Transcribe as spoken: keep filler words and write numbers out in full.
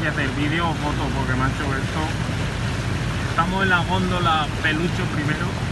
si hacer vídeo o foto, porque macho, esto... Estamos en la góndola Pelucho primero.